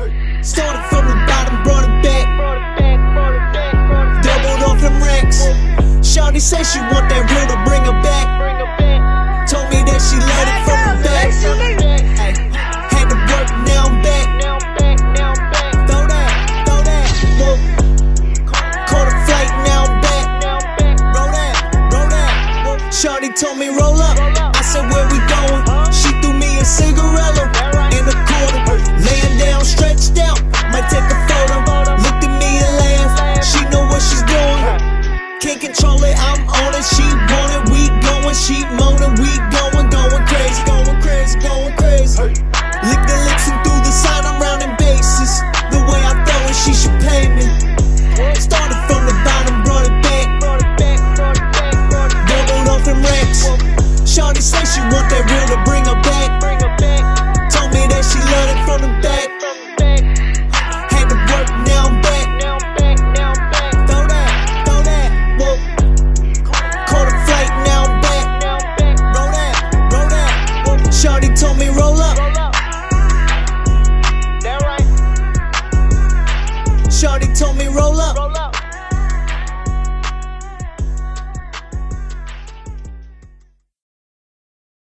Started from the bottom, brought it back. Doubled off them racks. Shawty say she want that real to bring her back. Told me that she let it